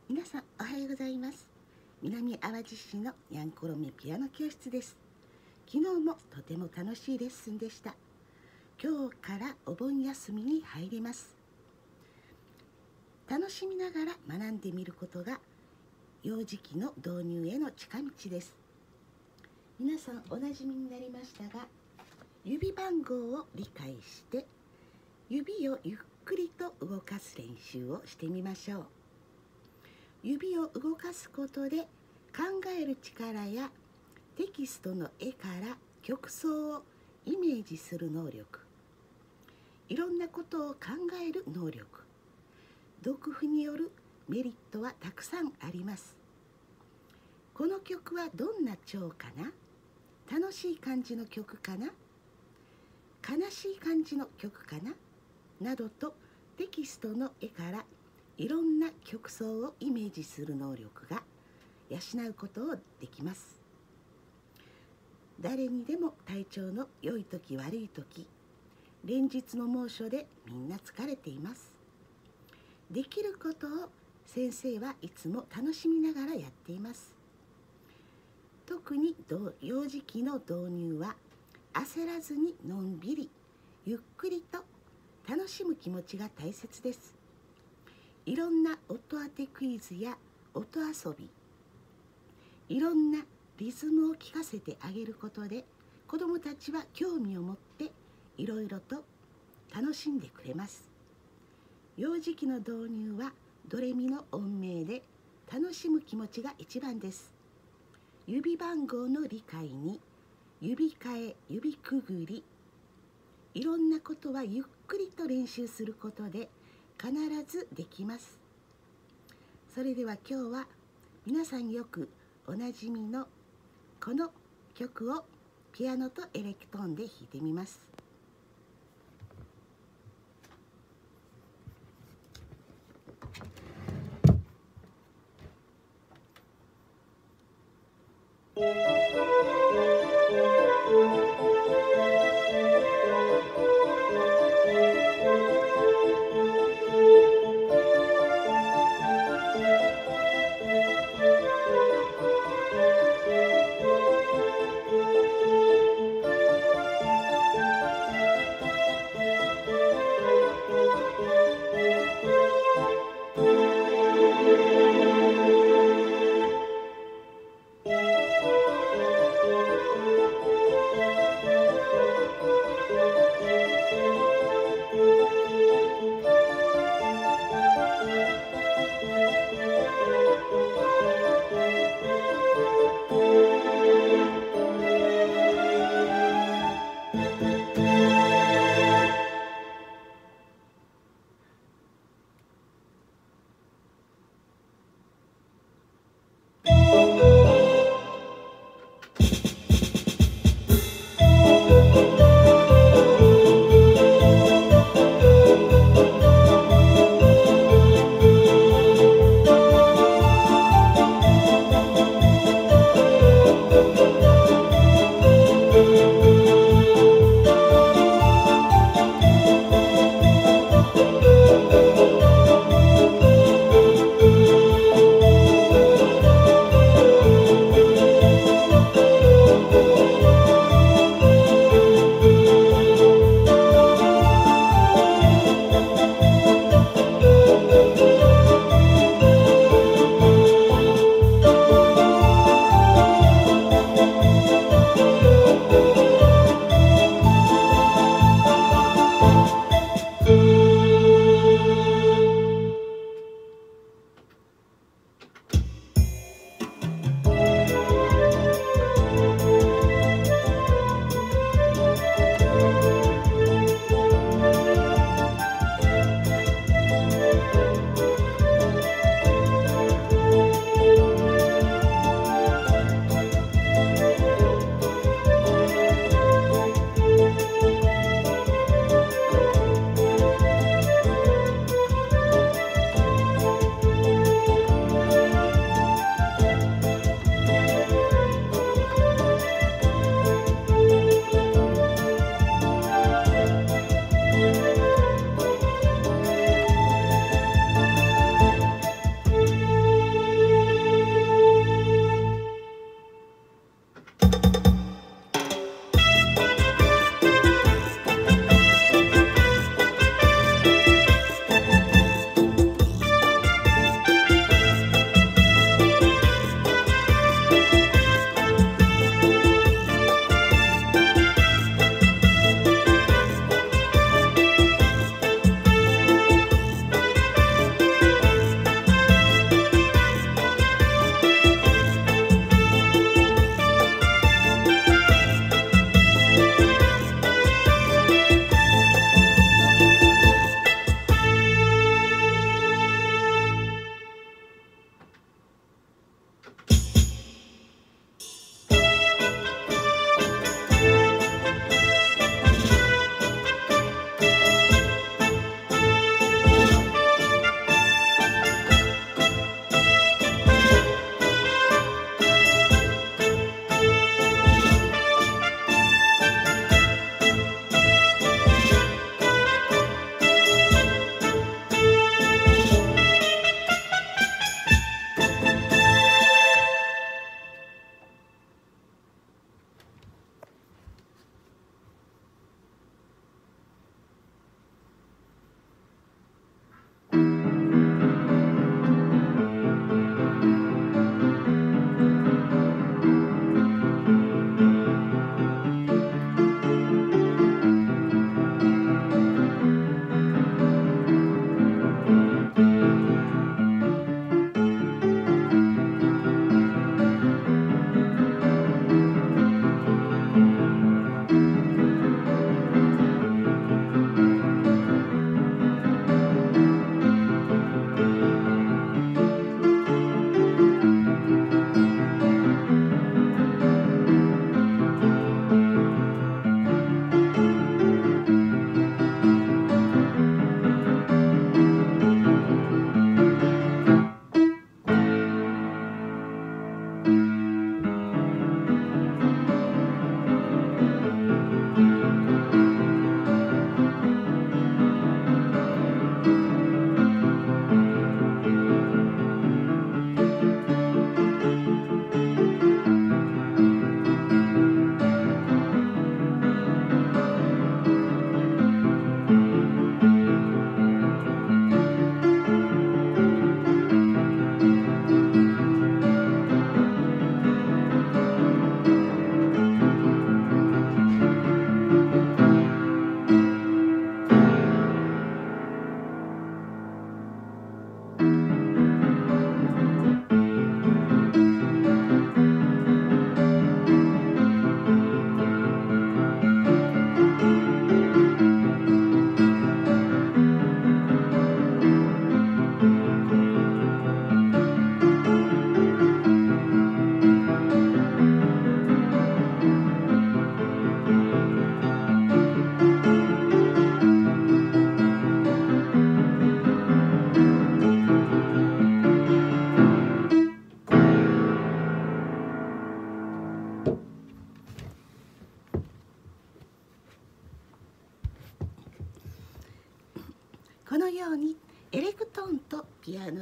皆さんおはようございます。南淡路市のにゃんころめピアノ教室です。昨日もとても楽しいレッスンでした。今日からお盆休みに入ります。楽しみながら学んでみることが幼児期の導入への近道です。皆さんおなじみになりましたが、指番号を理解して指をゆっくりと動かす練習をしてみましょう。指を動かすことで考える力やテキストの絵から曲想をイメージする能力、いろんなことを考える能力、読譜によるメリットはたくさんあります。この曲はどんな調かな？楽しい感じの曲かな？悲しい感じの曲かな？などとテキストの絵からいろんな曲想をイメージする能力が養うことをできます。誰にでも体調の良い時悪い時、連日の猛暑でみんな疲れています。できることを先生はいつも楽しみながらやっています。特に幼児期の導入は焦らずにのんびりゆっくりと楽しむ気持ちが大切です。いろんな音当てクイズや音遊び、いろんなリズムを聞かせてあげることで子どもたちは興味を持っていろいろと楽しんでくれます。幼児期の導入はドレミの音名で楽しむ気持ちが一番です。指番号の理解に指替え、指くぐり、いろんなことはゆっくりと練習することで必ずできます。それでは今日は皆さんよくおなじみのこの曲をピアノとエレクトーンで弾いてみます。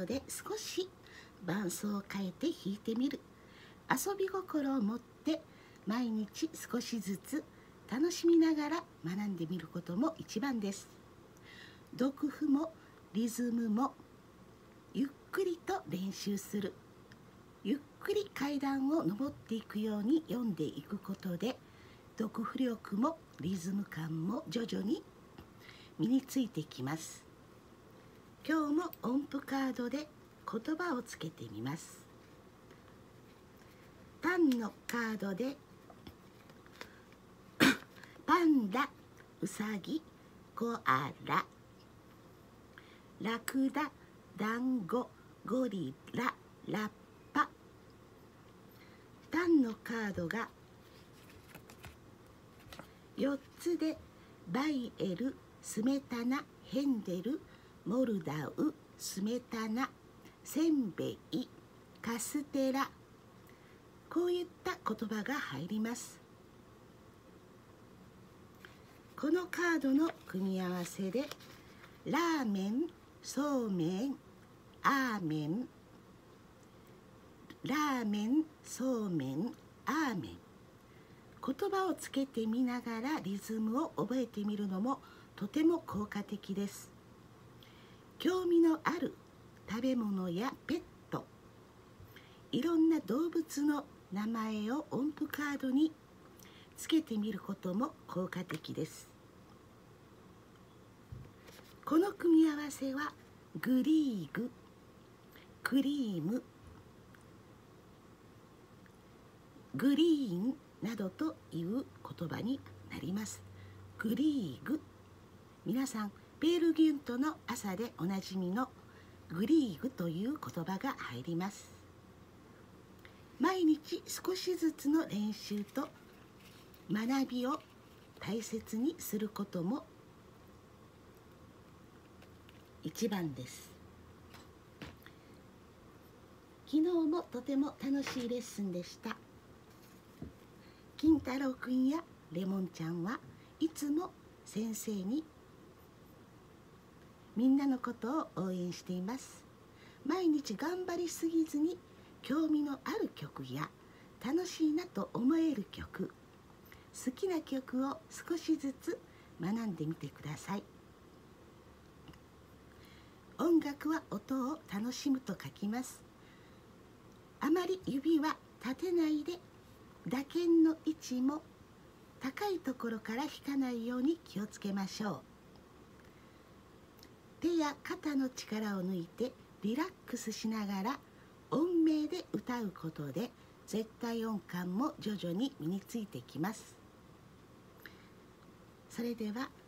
で少し伴奏を変えて弾いてみる。遊び心を持って毎日少しずつ楽しみながら学んでみることも一番です。読譜もリズムもゆっくりと練習する。ゆっくり階段を上っていくように読んでいくことで、読譜力もリズム感も徐々に身についてきます。今日も音符カードで言葉をつけてみます。パンのカードでパンダ、ウサギ、コアラ、ラクダ、ダンゴ、ゴリラ、ラッパ。タンのカードが4つでバイエル、スメタナ、ヘンデル、モルダウ、スメタナ、せんべい、カステラ、こういった言葉が入ります。このカードの組み合わせでラーメン、そうめん、アーメン、ラーメン、そうめん、アーメン、言葉をつけてみながらリズムを覚えてみるのもとても効果的です。興味のある食べ物やペット、いろんな動物の名前を音符カードにつけてみることも効果的です。この組み合わせはグリーグ、クリーム、グリーンなどという言葉になります。グリーグ、皆さんベールギュントの朝でおなじみのグリーグという言葉が入ります。毎日少しずつの練習と学びを大切にすることも一番です。昨日もとても楽しいレッスンでした。金太郎くんやレモンちゃんはいつも先生にみんなのことを応援しています。毎日頑張りすぎずに興味のある曲や楽しいなと思える曲、好きな曲を少しずつ学んでみてください。音楽は音を楽しむと書きます。あまり指は立てないで、打鍵の位置も高いところから弾かないように気をつけましょう。手や肩の力を抜いてリラックスしながら音名で歌うことで絶対音感も徐々に身についてきます。それでは